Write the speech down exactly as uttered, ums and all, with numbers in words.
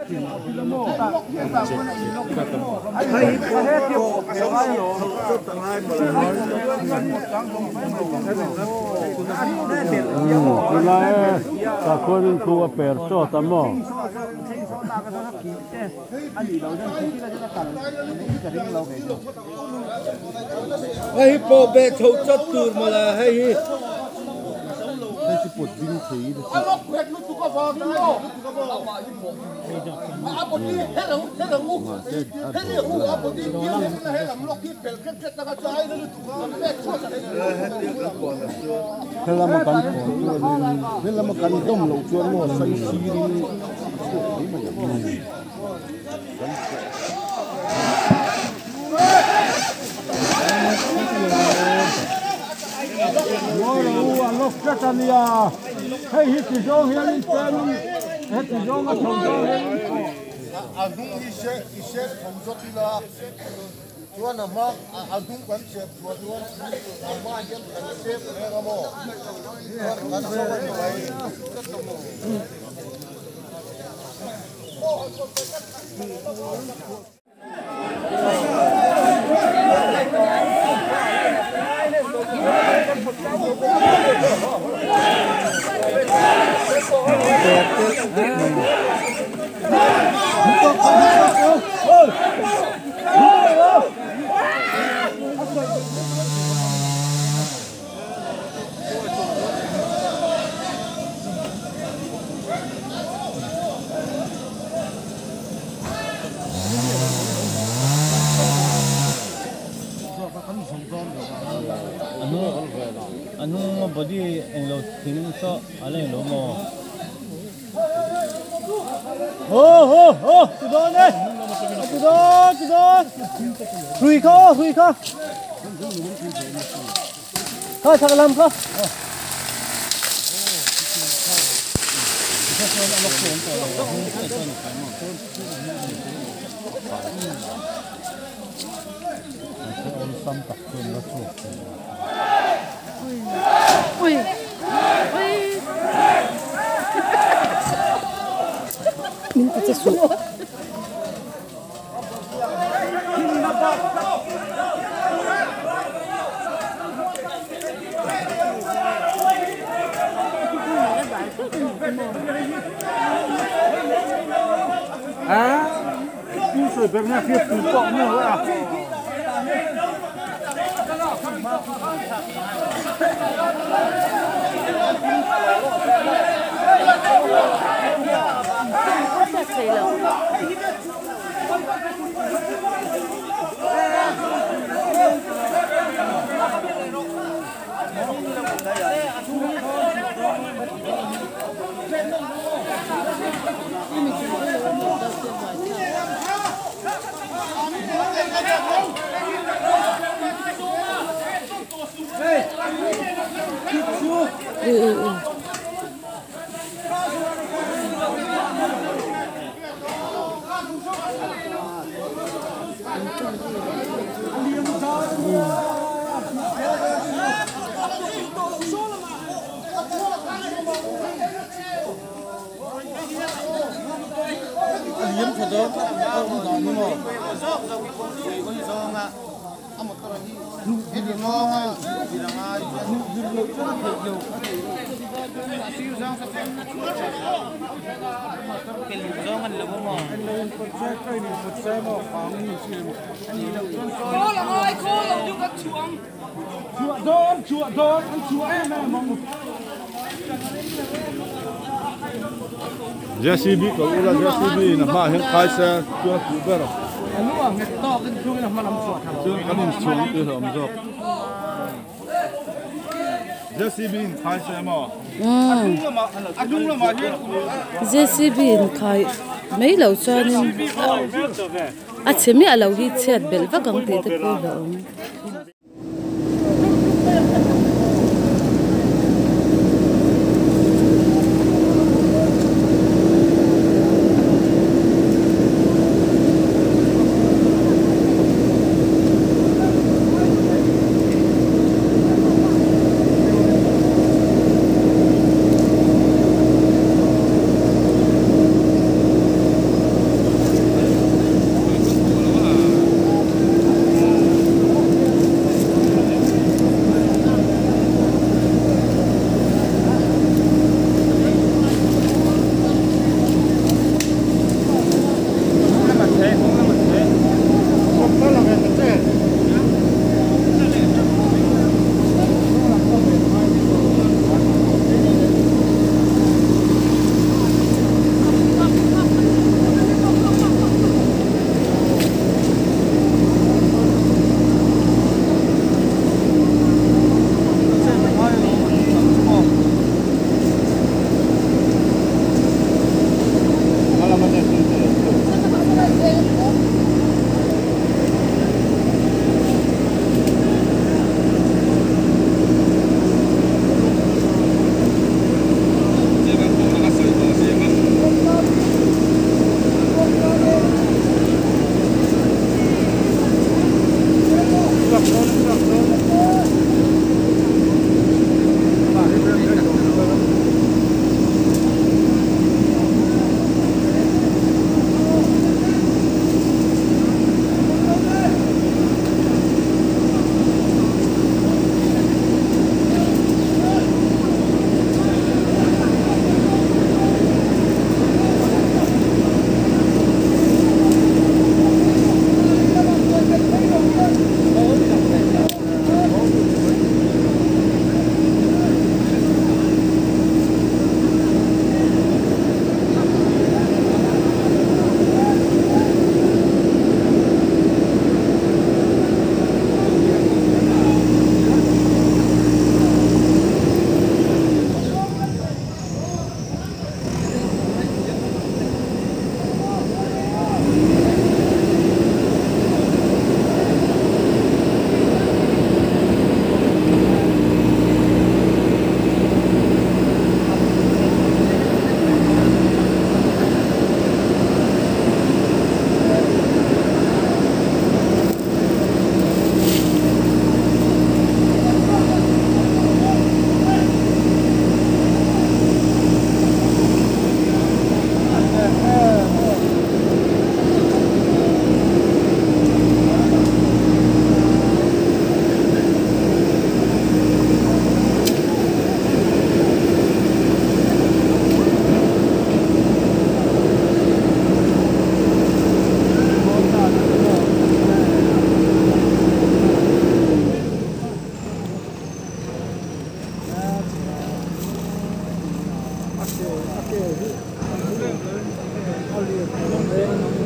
ta con khu aperto tamo hay po be thâu chất tur mà là hay đây chỉ bột vinh thủy thế là một cắn thế là một cắn đông lẩu chuột một xay xí đi ngồi lâu ăn lóc rất là nhiều, hay hít thì gió hiền tên, hít thì gió mà không gió hiền. anh đúng đi xe đi xe không gió đi là, chuan là mắc anh đúng quán xe chuan chuan, anh mai cái quán xe của em không, quán xe như vậy. Anu body en lo tin so ale lo mo Oh oh oh, cái đó đấy, cái đó cái đó, rùi khó rùi khó, thôi thằng làm khó. Ui, ui, mình có thể xuống. À, cứ sửa bên nhà kia tụt cọ nữa vậy à? Ừ, ừ, ừ. Liếm thật đó, không còn nữa mà. Hết được ngon à, thì là ai? cái lu zo ngan lo mo Lên một xe cây này một xe mà phóng như thế. Cô là ơi, cô là đưa các chuồng. Chùa đón, chùa đón, ăn chùa em này mong. giê xê bê có là giê xê bê là mà hiện khai xe chưa cứu bê rồi. Anh lúc à, nghe to cái chuồng là mà làm chuột hả? Chưa có mình xuống từ hầm rồi. giê xê bê khai xe mà. Ừ. Anh đúng là mà chứ. giê xê bê khai mấy lâu cho nên à chỉ mấy lâu hi chết bel và căng tê tê cô đâu. Okay.